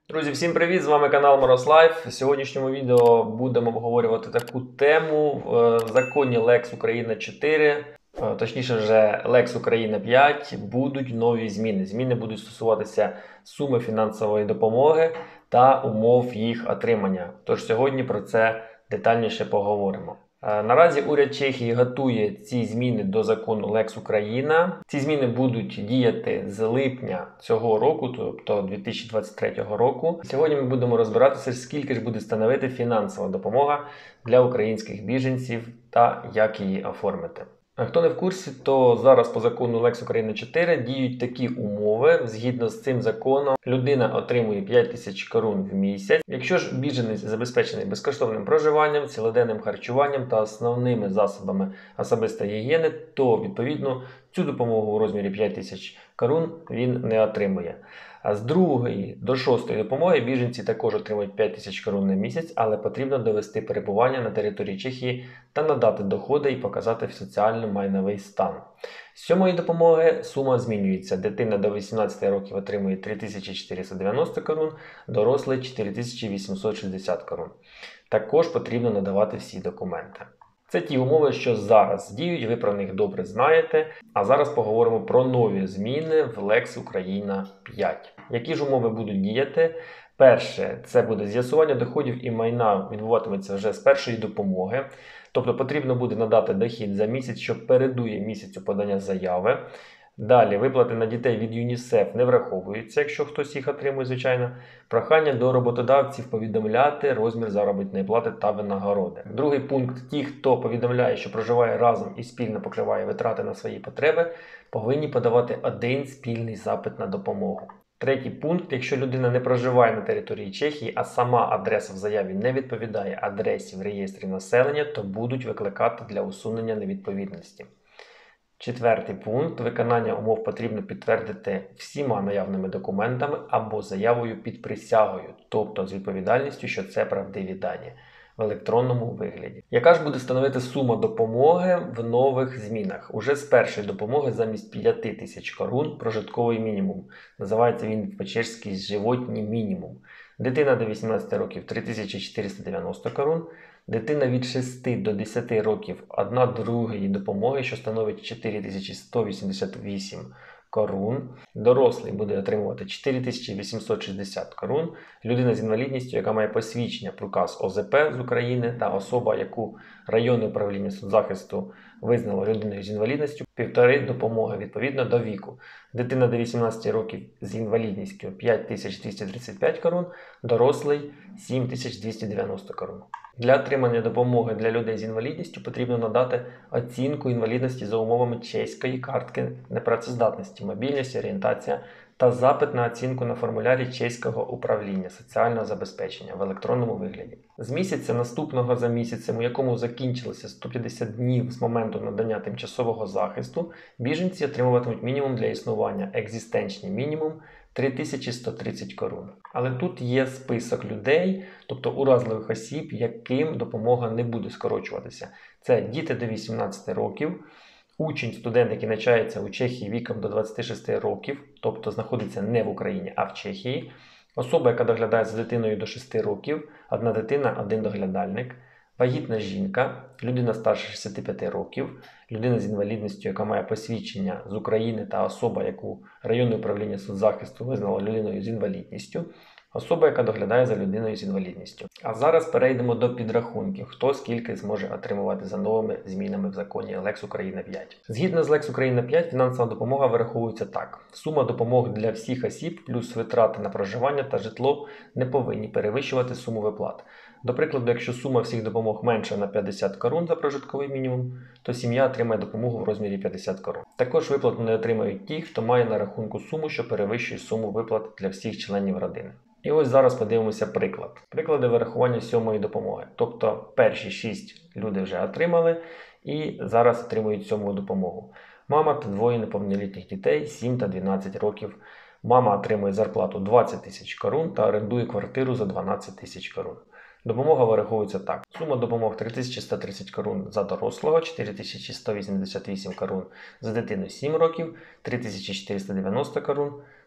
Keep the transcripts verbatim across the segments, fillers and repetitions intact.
Друзі, всім привіт! З вами канал Мороз Лайф. В сьогоднішньому відео будемо обговорювати таку тему. В законі Лекс Україна чотири, точніше вже Лекс Україна п'ять, будуть нові зміни. Зміни будуть стосуватися суми фінансової допомоги та умов їх отримання. Тож сьогодні про це детальніше поговоримо. Наразі уряд Чехії готує ці зміни до закону Лекс Україна. Ці зміни будуть діяти з липня цього року, тобто дві тисячі двадцять третього року. Сьогодні ми будемо розбиратися, скільки ж буде становити фінансова допомога для українських біженців та як її оформити. А хто не в курсі, то зараз по закону Лекс Україна чотири діють такі умови. Згідно з цим законом, людина отримує п'ять тисяч корун в місяць. Якщо ж біженець забезпечений безкоштовним проживанням, цілоденним харчуванням та основними засобами особистої гігієни, то, відповідно, цю допомогу у розмірі п'ять тисяч корун він не отримує. А з другої до шостої допомоги біженці також отримують п'ять тисяч корун на місяць, але потрібно довести перебування на території Чехії та надати доходи і показати соціально-майновий стан. З сьомої допомоги сума змінюється. Дитина до вісімнадцяти років отримує три тисячі чотириста дев'яносто корун, дорослий чотири тисячі вісімсот шістдесят корун. Також потрібно надавати всі документи. Це ті умови, що зараз діють, ви про них добре знаєте. А зараз поговоримо про нові зміни в Лекс Україна п'ять. Які ж умови будуть діяти? Перше, це буде з'ясування доходів і майна відбуватиметься вже з першої допомоги. Тобто потрібно буде надати дохід за місяць, що передує місяцю подання заяви. Далі, виплати на дітей від ЮНІСЕФ не враховуються, якщо хтось їх отримує, звичайно. Прохання до роботодавців повідомляти розмір заробітної плати та винагороди. Другий пункт. Ті, хто повідомляє, що проживає разом і спільно покриває витрати на свої потреби, повинні подавати один спільний запит на допомогу. Третій пункт. Якщо людина не проживає на території Чехії, а сама адреса в заяві не відповідає адресі в реєстрі населення, то будуть викликати для усунення невідповідності. Четвертий пункт. Виконання умов потрібно підтвердити всіма наявними документами або заявою під присягою, тобто з відповідальністю, що це правдиві дані, в електронному вигляді. Яка ж буде становити сума допомоги в нових змінах? Уже з першої допомоги замість п'яти тисяч корун прожитковий мінімум. Називається він по-чешськи «животній мінімум». Дитина до вісімнадцяти років – три тисячі чотириста дев'яносто корун. Дитина від шести до десяти років – одна другої допомоги, що становить чотири тисячі сто вісімдесят вісім корун. Дорослий буде отримувати чотири тисячі вісімсот шістдесят корун. Людина з інвалідністю, яка має посвідчення про указ О З П з України, та особа, яку районне управління соцзахисту визнало людиною з інвалідністю, півтори допомоги відповідно до віку. Дитина до вісімнадцяти років з інвалідністю – п'ять тисяч двісті тридцять п'ять корун, дорослий – сім тисяч двісті дев'яносто корун. Для отримання допомоги для людей з інвалідністю потрібно надати оцінку інвалідності за умовами чеської картки непрацездатності, мобільність, орієнтація та запит на оцінку на формулярі чеського управління соціального забезпечення в електронному вигляді. З місяця наступного за місяцем, у якому закінчилося сто п'ятдесят днів з моменту надання тимчасового захисту, біженці отримуватимуть мінімум для існування, екзистенчний мінімум три тисячі сто тридцять корун. Але тут є список людей, тобто уразливих осіб, яким допомога не буде скорочуватися. Це діти до вісімнадцяти років, учень, студент, який навчається у Чехії віком до двадцяти шести років, тобто знаходиться не в Україні, а в Чехії, особа, яка доглядає за дитиною до шести років, одна дитина, один доглядальник, вагітна жінка, людина старше шістдесят п'ять років, людина з інвалідністю, яка має посвідчення з України та особа, яку районне управління соцзахисту визнало людиною з інвалідністю, особа, яка доглядає за людиною з інвалідністю. А зараз перейдемо до підрахунків, хто скільки зможе отримувати за новими змінами в законі Лекс Україна п'ять. Згідно з Лекс Україна п'ять, фінансова допомога вираховується так. Сума допомоги для всіх осіб плюс витрати на проживання та житло не повинні перевищувати суму виплат. До прикладу, якщо сума всіх допомог менша на п'ятдесят корун за прожитковий мінімум, то сім'я отримає допомогу в розмірі п'ятдесят корун. Також виплату не отримають ті, хто має на рахунку суму, що перевищує суму виплат для всіх членів родини. І ось зараз подивимося приклад. Приклади вирахування сьомої допомоги. Тобто перші шість люди вже отримали і зараз отримують сьому допомогу. Мама та двоє неповнолітніх дітей, сім та дванадцять років. Мама отримує зарплату двадцять тисяч корун та орендує квартиру за дванадцять тисяч корун. Допомога вираховується так. Сума допомог три тисячі сто тридцять корун за дорослого, чотири тисячі сто вісімдесят вісім корун за дитину сім років, три тисячі чотириста дев'яносто корун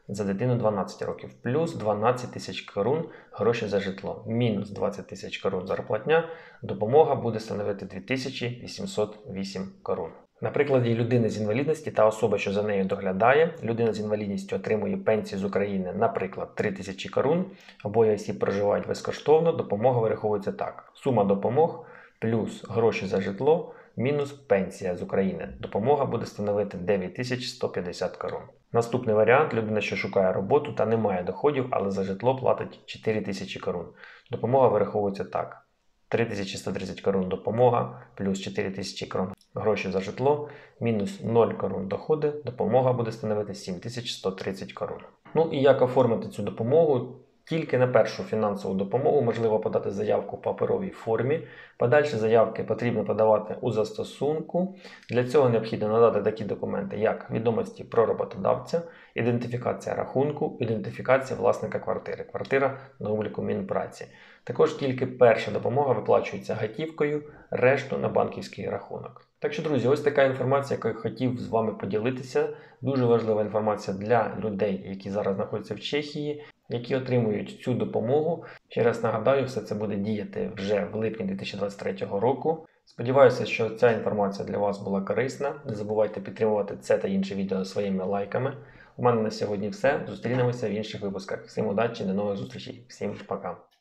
за дитину дванадцять років, плюс дванадцять тисяч корун гроші за житло, мінус двадцять тисяч корун зарплатня, допомога буде становити дві тисячі вісімсот вісім корун. На прикладі людини з інвалідності та особи, що за нею доглядає, людина з інвалідністю отримує пенсію з України, наприклад, три тисячі корун, обоє осіб проживають безкоштовно, допомога вираховується так. Сума допомог плюс гроші за житло мінус пенсія з України. Допомога буде становити дев'ять тисяч сто п'ятдесят корун. Наступний варіант – людина, що шукає роботу та не має доходів, але за житло платить чотири тисячі корун. Допомога вираховується так. три тисячі сто тридцять корун допомога, плюс чотири тисячі корун гроші за житло, мінус нуль корун доходи, допомога буде становити сім тисяч сто тридцять корун. Ну і як оформити цю допомогу? Тільки на першу фінансову допомогу можливо подати заявку в паперовій формі. Подальші заявки потрібно подавати у застосунку. Для цього необхідно надати такі документи, як відомості про роботодавця, ідентифікація рахунку, ідентифікація власника квартири, квартира на обліку Мінпраці. Також тільки перша допомога виплачується готівкою, решту на банківський рахунок. Так що, друзі, ось така інформація, яку я хотів з вами поділитися. Дуже важлива інформація для людей, які зараз знаходяться в Чехії, які отримують цю допомогу. Ще раз нагадаю, все це буде діяти вже в липні дві тисячі двадцять третього року. Сподіваюся, що ця інформація для вас була корисна. Не забувайте підтримувати це та інші відео своїми лайками. У мене на сьогодні все. Зустрінемося в інших випусках. Всім удачі, до нових зустрічей. Всім пока.